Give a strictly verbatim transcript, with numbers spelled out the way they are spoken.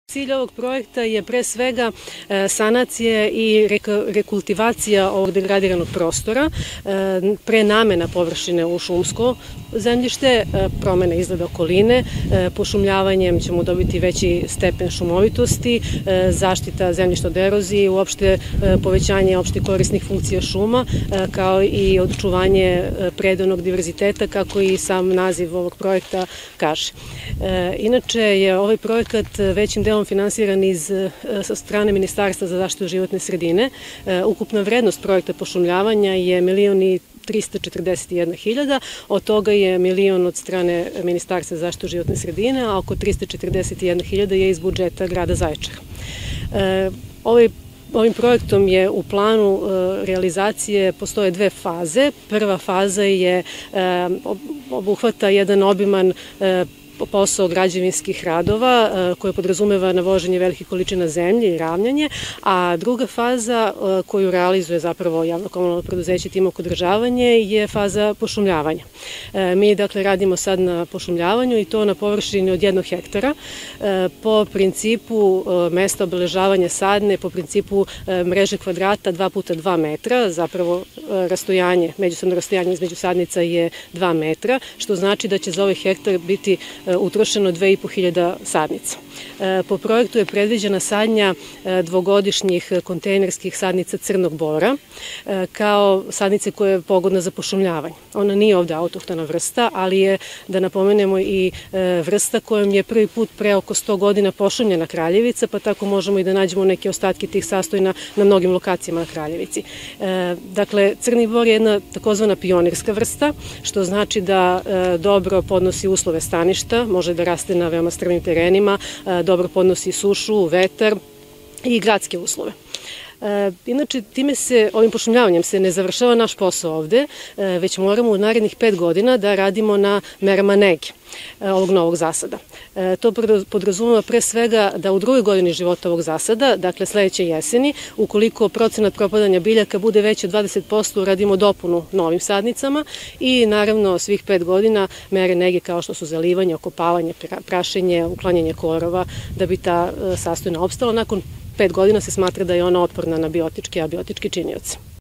Cilj ovog projekta je pre svega sanacija i rekultivacija ovog degradiranog prostora, prenamena površine u šumsko zemljište, promena izgleda okoline, pošumljavanjem ćemo dobiti veći stepen šumovitosti, zaštita zemljišta od erozije i uopšte povećanje opšte korisnih funkcija šuma, kao i očuvanje predanog diverziteta, kako i sam naziv ovog projekta kaže. Inače je ovaj projekat većim delom finansiran iz, sa strane Ministarstva za zaštitu životne sredine. Ukupna vrednost projekta pošumljavanja je milion i trista četrdeset jedna hiljada, od toga je milion od strane Ministarstva za zaštitu životne sredine, a oko trista četrdeset jedna hiljada je iz budžeta grada Zaječara. Ovaj Ovim projektom je u planu realizacije postoje dve faze. Prva faza je obuhvata jedan obiman posao građevinskih radova koje podrazumeva navoženje velikih količina zemlje i ravnjanje, a druga faza koju realizuje zapravo javno komunalno preduzeće Timok održavanje je faza pošumljavanja. Mi dakle radimo sad na pošumljavanju i to na površini od jednog hektara po principu mesta obeležavanja sadne, po principu mreže kvadrata dva puta dva metra, zapravo rastojanje, međusobno rastojanje između sadnica je dva metra, što znači da će za ovaj hektar biti utrošeno dve i po hiljada sadnica. Po projektu je predviđena sadnja dvogodišnjih kontejnerskih sadnica crnog bora kao sadnice koja je pogodna za pošumljavanje. Ona nije ovde autohtona vrsta, ali je, da napomenemo, i vrsta kojom je prvi put pre oko sto godina pošumljena Kraljevica, pa tako možemo i da nađemo neke ostatke tih sastojna na mnogim lokacijama na Kraljevici. Dakle, crni bor je jedna takozvana pionirska vrsta, što znači da dobro podnosi uslove staništa, može da raste na veoma strmim terenima, dobro podnosi sušu, vetar i gradske uslove. Inače, time se, ovim pošumljavanjem se ne završava naš posao ovde, već moramo u narednih pet godina da radimo na merama nege ovog novog zasada. To podrazumeva pre svega da u drugoj godini života ovog zasada, dakle sledeće jeseni, ukoliko procenat propadanja biljaka bude veći od dvadeset posto, radimo dopunu novim sadnicama i naravno svih pet godina mere nege kao što su zalivanje, okopavanje, prašenje, uklanjanje korova, da bi ta sastojna opstala. Nakon pet godina se smatra da je ona otporna na biotičke i abiotičke činioce.